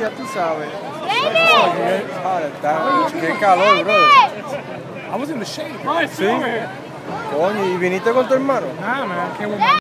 ya tú sabes. Qué calor, bro. I was in the shade, bro. Sí. Coño, ¿y viniste con tu hermano? Nah, man, I came with my